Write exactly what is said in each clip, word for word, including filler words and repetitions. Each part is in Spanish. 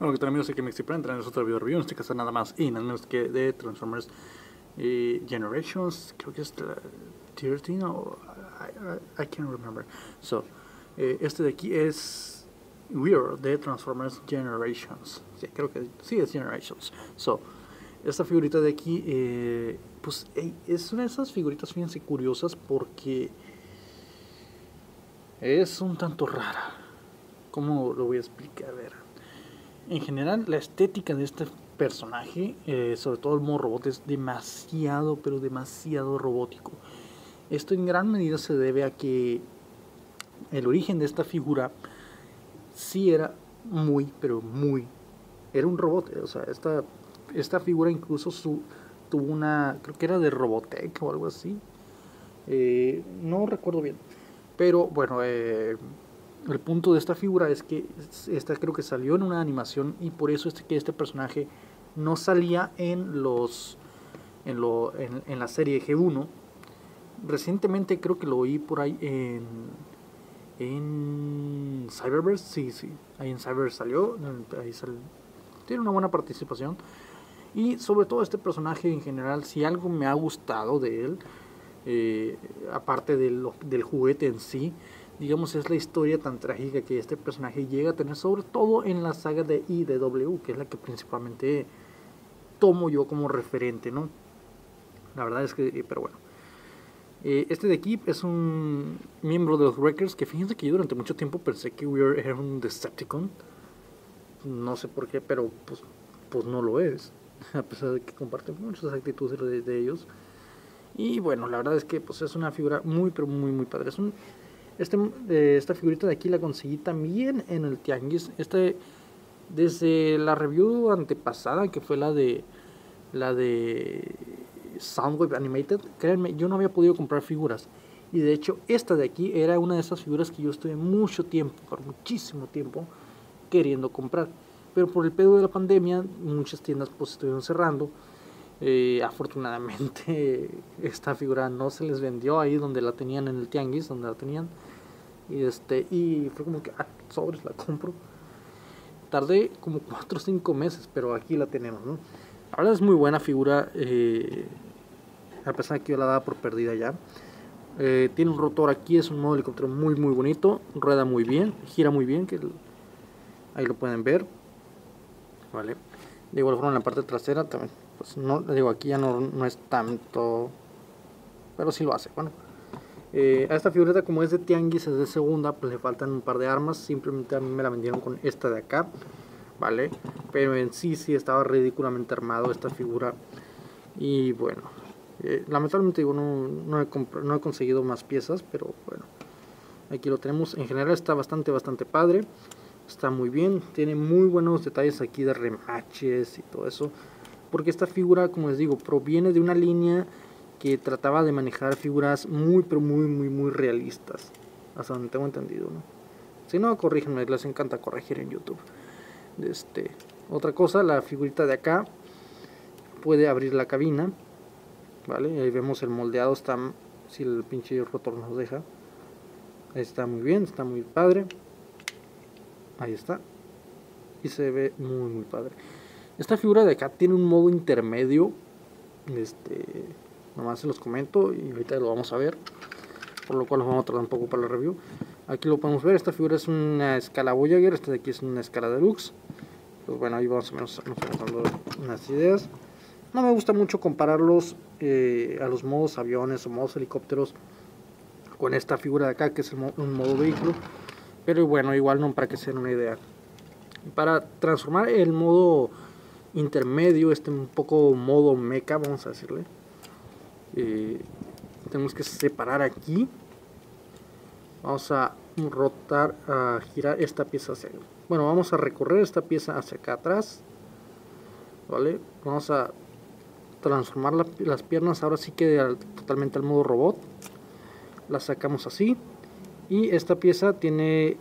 Bueno, que tal amigos, aquí Mexiplan, traemos otro video review, en este caso nada más y nada menos que de Transformers eh, Generations, creo que es la trece o I, I, I can't remember. So, eh, este de aquí es Weird de Transformers Generations. Sí, creo que sí es Generations. So, esta figurita de aquí, eh, pues hey, es una de esas figuritas, fíjense, curiosas porque es un tanto rara. ¿Cómo lo voy a explicar? A ver. En general, la estética de este personaje, eh, sobre todo el modo robot, es demasiado, pero demasiado robótico. Esto en gran medida se debe a que el origen de esta figura sí era muy, pero muy... Era un robot, o sea, esta, esta figura incluso su, tuvo una... creo que era de Robotech o algo así. Eh, no recuerdo bien. Pero bueno, eh... el punto de esta figura es que esta creo que salió en una animación y por eso es que este personaje no salía en los en, lo, en, en la serie G uno. Recientemente creo que lo oí por ahí en en Cyberverse, sí, sí, ahí en Cyberverse salió, ahí sal, tiene una buena participación. Y sobre todo este personaje en general, si algo me ha gustado de él, eh, aparte del, del juguete en sí, digamos, es la historia tan trágica que este personaje llega a tener, sobre todo en la saga de I D W, que es la que principalmente tomo yo como referente, ¿no? La verdad es que, pero bueno. Eh, este de aquí es un miembro de los Wreckers, que fíjense que yo durante mucho tiempo pensé que Weird era un Decepticon. No sé por qué, pero pues, pues no lo es, a pesar de que comparte muchas actitudes de, de ellos. Y bueno, la verdad es que pues es una figura muy, pero muy, muy padre. Es un... Este, eh, esta figurita de aquí la conseguí también en el tianguis. Este, desde la review antepasada, que fue la de la de Soundwave Animated, créanme, yo no había podido comprar figuras. Y de hecho, esta de aquí era una de esas figuras que yo estuve mucho tiempo, por muchísimo tiempo, queriendo comprar. Pero por el pedo de la pandemia, muchas tiendas pues estuvieron cerrando. Eh, afortunadamente esta figura no se les vendió ahí donde la tenían en el tianguis, donde la tenían, y este y fue como que ah, sobres, la compro. Tardé como cuatro o cinco meses, pero aquí la tenemos, ¿no? La verdad es muy buena figura, eh, a pesar de que yo la daba por perdida ya. Eh, tiene un rotor aquí, es un modo helicóptero muy muy bonito, rueda muy bien, gira muy bien, que ahí lo pueden ver, vale. De igual forma en la parte trasera también, pues no, digo, aquí ya no, no es tanto, pero sí lo hace. Bueno, eh, a esta figurita, como es de tianguis, es de segunda, pues le faltan un par de armas. Simplemente a mí me la vendieron con esta de acá, vale, pero en sí sí estaba ridículamente armado esta figura. Y bueno, eh, lamentablemente digo, no, no, he no he conseguido más piezas, pero bueno, aquí lo tenemos. En general está bastante bastante padre. Está muy bien, tiene muy buenos detalles aquí de remaches y todo eso. Porque esta figura, como les digo, proviene de una línea que trataba de manejar figuras muy, pero muy, muy, muy realistas. Hasta donde tengo entendido, ¿no? Si no, corríjanme, les encanta corregir en YouTube. Este, otra cosa, la figurita de acá puede abrir la cabina, ¿vale? Ahí vemos el moldeado, está, si el pinche rotor nos deja. Ahí está muy bien, está muy padre. Ahí está. Y se ve muy muy padre. Esta figura de acá tiene un modo intermedio. Este, nomás se los comento y ahorita lo vamos a ver. Por lo cual nos vamos a tardar un poco para la review. Aquí lo podemos ver. Esta figura es una escala Voyager. Esta de aquí es una escala Deluxe. Pues bueno, ahí vamos a menos nos vamos dando unas ideas. No me gusta mucho compararlos eh, a los modos aviones o modos helicópteros con esta figura de acá, que es el mo un modo vehículo. Pero bueno, igual no, para que se den una idea. Para transformar el modo intermedio, este un poco modo mecha, vamos a decirle, eh, tenemos que separar aquí. Vamos a rotar, a girar esta pieza hacia, bueno, vamos a recorrer esta pieza hacia acá atrás, vale. Vamos a transformar la, las piernas ahora sí que al, totalmente al modo robot. Las sacamos así. Y esta pieza tiene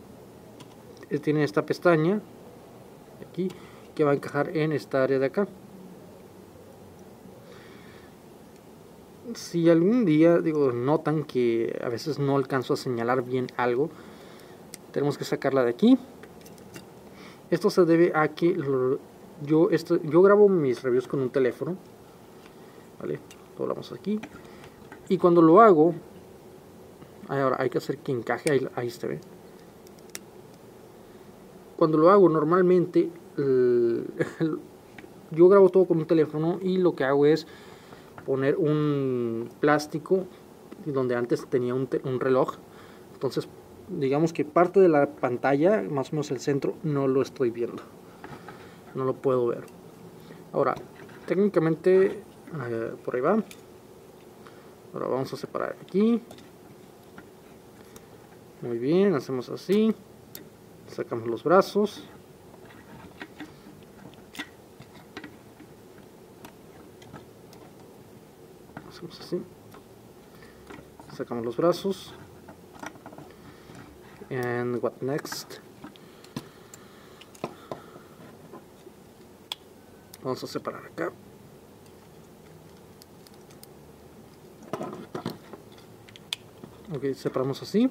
tiene esta pestaña aquí que va a encajar en esta área de acá. Si algún día, digo, notan que a veces no alcanzo a señalar bien algo, tenemos que sacarla de aquí. Esto se debe a que lo, yo, esto, yo grabo mis reviews con un teléfono, ¿vale? Doblamos aquí. Y cuando lo hago, ahora hay que hacer que encaje, ahí, ahí se ve. Cuando lo hago normalmente, el, el, yo grabo todo con un teléfono y lo que hago es poner un plástico donde antes tenía un, un reloj. Entonces digamos que parte de la pantalla, más o menos el centro, no lo estoy viendo, no lo puedo ver. Ahora técnicamente eh, por ahí va. Ahora vamos a separar aquí. Muy bien, hacemos así, sacamos los brazos. Hacemos así, sacamos los brazos. And what next? Vamos a separar acá. Ok, separamos así.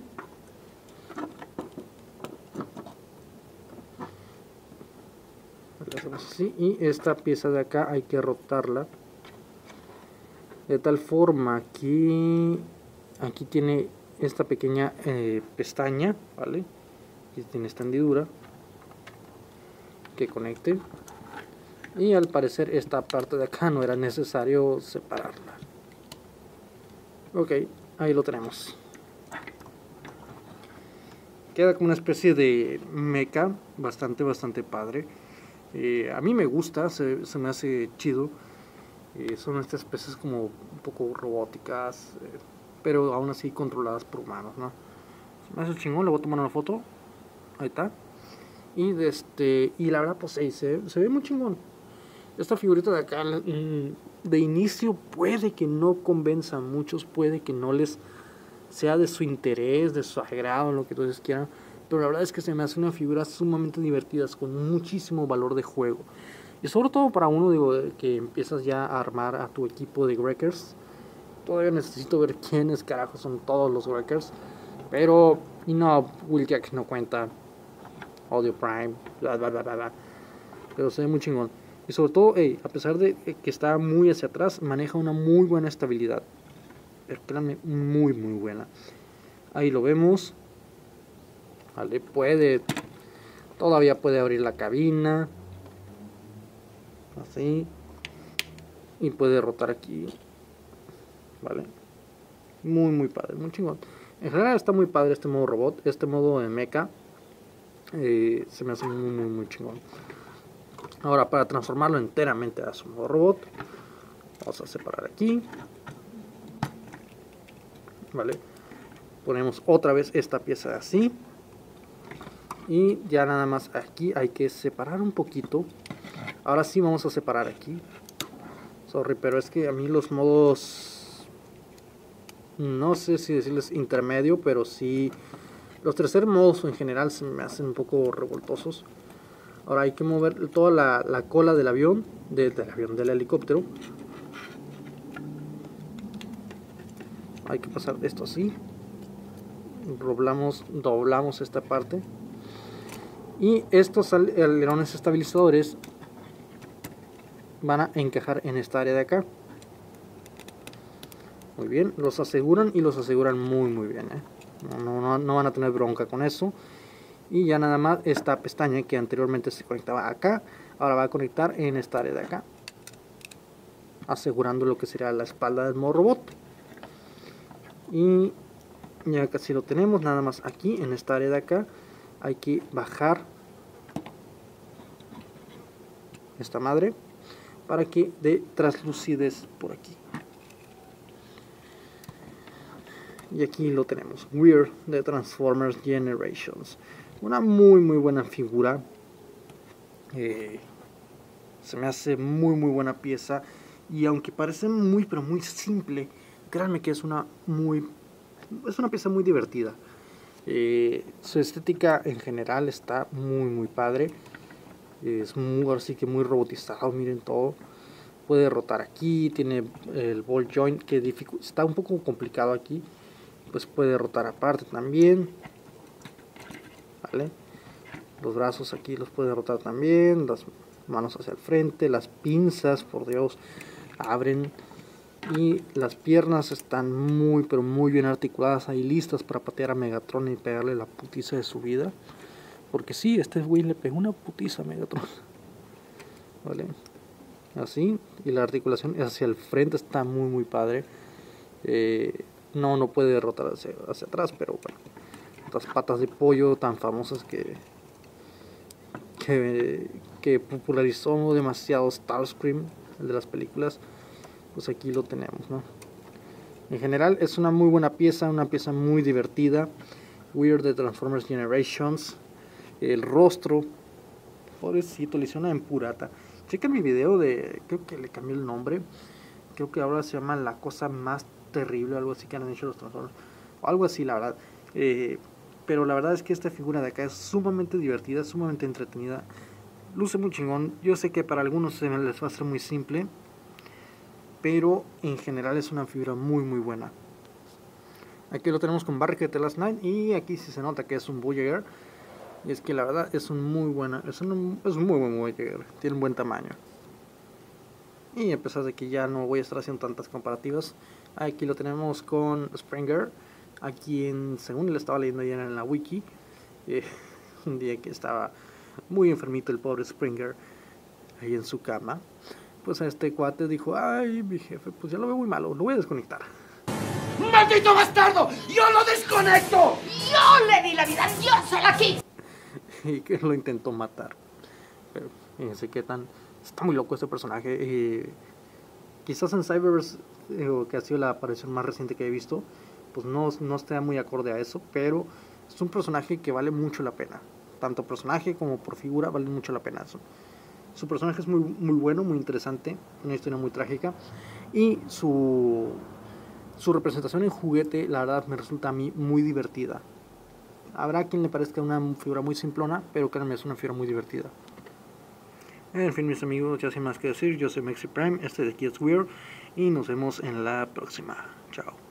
Le hacemos así. Y esta pieza de acá hay que rotarla de tal forma que aquí tiene esta pequeña eh, pestaña, ¿vale? Aquí tiene esta hendidura que conecte. Y al parecer esta parte de acá no era necesario separarla. Ok, ahí lo tenemos. Queda como una especie de mecha bastante, bastante padre. Eh, a mí me gusta, se, se me hace chido. Eh, son estas especies como un poco robóticas, eh, pero aún así controladas por humanos, ¿no? Se me hace chingón, le voy a tomar una foto. Ahí está. Y, de este, y la verdad, pues sí, se, se ve muy chingón. Esta figurita de acá, de inicio, puede que no convenza a muchos, puede que no les sea de su interés, de su agrado, lo que ustedes quieran, pero la verdad es que se me hace una figura sumamente divertida, con muchísimo valor de juego. Y sobre todo para uno, digo, que empiezas ya a armar a tu equipo de Wreckers. Todavía necesito ver quiénes carajos son todos los Wreckers, pero, y no, Wheeljack no cuenta, Audio Prime, bla bla bla bla bla, pero se ve muy chingón. Y sobre todo, hey, a pesar de que está muy hacia atrás, maneja una muy buena estabilidad. Pero créanme, muy muy buena. Ahí lo vemos. Vale, puede, todavía puede abrir la cabina. Así. Y puede rotar aquí. Vale. Muy muy padre, muy chingón. En general está muy padre este modo robot. Este modo de mecha eh, se me hace muy muy muy chingón. Ahora, para transformarlo enteramente a su modo robot, vamos a separar aquí. Vale. Ponemos otra vez esta pieza así. Y ya nada más aquí hay que separar un poquito. Ahora sí vamos a separar aquí. Sorry, pero es que a mí los modos, no sé si decirles intermedio, pero sí, los tercer modos en general se me hacen un poco revoltosos. Ahora hay que mover toda la, la cola del avión, de, del avión, del helicóptero. Hay que pasar esto así. Doblamos, doblamos esta parte. Y estos alerones estabilizadores van a encajar en esta área de acá. Muy bien, los aseguran y los aseguran muy muy bien, ¿eh? no, no, no van a tener bronca con eso. Y ya nada más esta pestaña que anteriormente se conectaba acá, ahora va a conectar en esta área de acá, asegurando lo que sería la espalda del modo robot. Y ya casi lo tenemos, nada más aquí en esta área de acá hay que bajar esta madre para que dé translucidez por aquí. Y aquí lo tenemos, Weird de Transformers Generations. Una muy muy buena figura. Eh, se me hace muy muy buena pieza. Y aunque parece muy pero muy simple, créanme que es una muy es una pieza muy divertida. Eh, su estética en general está muy muy padre. Es muy, así que muy robotizado, miren todo. Puede rotar aquí, tiene el ball joint que está un poco complicado aquí. Pues puede rotar aparte también. Vale. Los brazos aquí los puede rotar también, las manos hacia el frente, las pinzas, por Dios, abren. Y las piernas están muy pero muy bien articuladas ahí, listas para patear a Megatron y pegarle la putiza de su vida. Porque sí, este güey le pegó una putiza a Megatron. Vale, así. Y la articulación hacia el frente está muy muy padre. eh, No, no puede derrotar hacia, hacia atrás, pero bueno. Estas patas de pollo tan famosas que que, que popularizó demasiado Starscream, el de las películas, pues aquí lo tenemos, ¿no? En general es una muy buena pieza, una pieza muy divertida. Weird de Transformers Generations. El rostro, pobrecito, le hicieron una empurata. Chequen mi video de, creo que le cambié el nombre, creo que ahora se llama La Cosa Más Terrible, algo así que han hecho los Transformers, o algo así, la verdad. Eh, pero la verdad es que esta figura de acá es sumamente divertida, sumamente entretenida, luce muy chingón. Yo sé que para algunos se les va a ser muy simple, pero en general es una figura muy muy buena. Aquí lo tenemos con Barrick de The Last Knight, y aquí sí se nota que es un Voyager. Y es que la verdad es un muy buena, es un, es un muy buen Voyager, tiene un buen tamaño. Y a pesar de que ya no voy a estar haciendo tantas comparativas, aquí lo tenemos con Springer, a quien, según le estaba leyendo ayer en la wiki, eh, un día que estaba muy enfermito el pobre Springer ahí en su cama, pues a este cuate dijo: ay, mi jefe, pues ya lo veo muy malo, lo voy a desconectar. ¡Maldito bastardo! ¡Yo lo desconecto! ¡Yo le di la vida! ¡Yo se la quito! Y que lo intentó matar. Pero fíjense qué tan... está muy loco este personaje. Eh, quizás en Cyberverse, eh, que ha sido la aparición más reciente que he visto, pues no, no está muy acorde a eso, pero es un personaje que vale mucho la pena. Tanto personaje como por figura vale mucho la pena eso. Su personaje es muy, muy bueno, muy interesante, una historia muy trágica, y su, su representación en juguete, la verdad, me resulta a mí muy divertida. Habrá quien le parezca una figura muy simplona, pero créanme, es una figura muy divertida. En fin, mis amigos, ya sin más que decir, yo soy Mexi Prime, este de aquí es Weird, y nos vemos en la próxima. Chao.